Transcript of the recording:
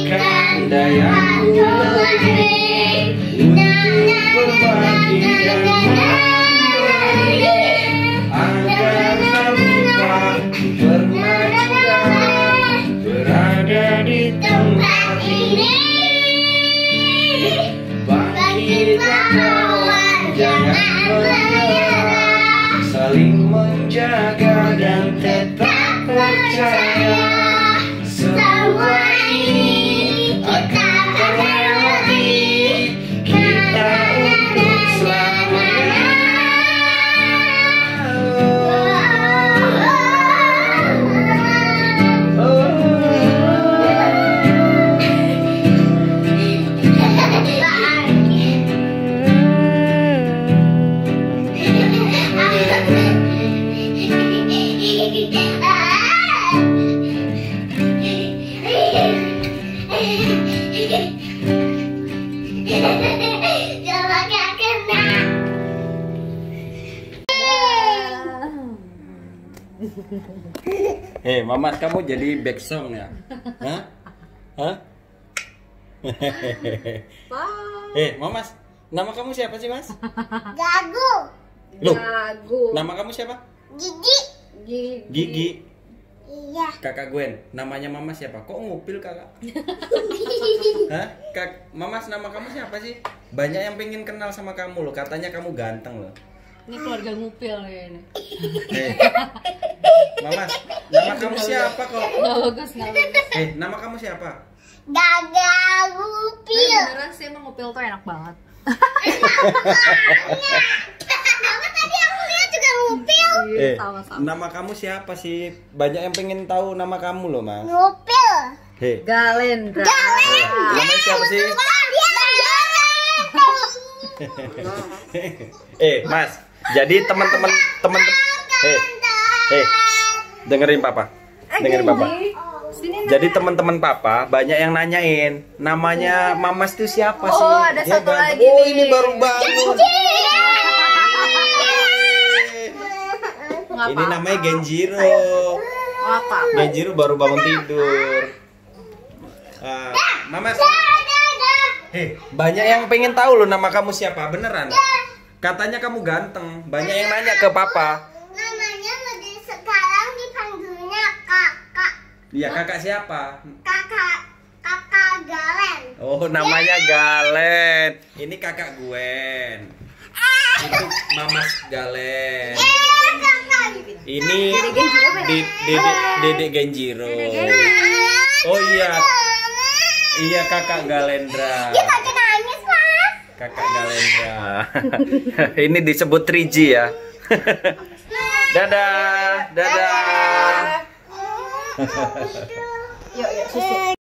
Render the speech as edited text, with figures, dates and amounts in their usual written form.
berikan dayaku lebih untuk berbagi dan memberi, agar hampa pernah juga berada di tempat ini. Bangkitlah kawan, jangan menyerah, saling menjaga dan tetap percaya. Semua ini akan terlewati, kita untuk selamanya. Mamat, kamu jadi back song ya? Hah? Hah? Mamas, nama kamu siapa sih, Mas? Gagu. Loh, Gagu. nama kamu siapa? Gigi. Gigi. Iya. Kakak Gwen, namanya Mama siapa? Kok ngupil kakak? Hah? Mamas, nama kamu siapa sih? Banyak yang pengen kenal sama kamu loh, katanya kamu ganteng loh. Ini keluarga ngupil ya ini. Mamas, nama kamu siapa kok? Nggak bagus, nggak bagus. Nama kamu siapa? Gagu pil. Beneran sih emang ngupil tuh enak banget. Apa tadi aku lihat juga ngupil. Sama-sama. Nama kamu siapa sih? Banyak yang pengen tahu nama kamu loh, Mas. Ngupil. Galendra. Namanya siapa sih? Mas, jadi teman-teman dengerin papa. Dengerin papa. Jadi teman-teman papa banyak yang nanyain namanya Mamas itu siapa sih? Oh, ada satu lagi Oh, nih. ini baru bangun. Ini namanya Genjiro. Apa? Genjiro baru bangun tidur. Mamas. Banyak yang pengen tahu loh nama kamu siapa, beneran. Katanya kamu ganteng. Banyak yang nanya ke papa. Namanya sekarang dipanggilnya kakak. Iya, kakak siapa? Kakak Galen. Oh, namanya Galen. Ini kakak Gwen. Itu Mamas Galen. Ini Dedek Genjiro. Oh iya. Iya, kakak Galendra. Kakak Galendra. Ini disebut 3G ya. Dadah. Yuk, susu.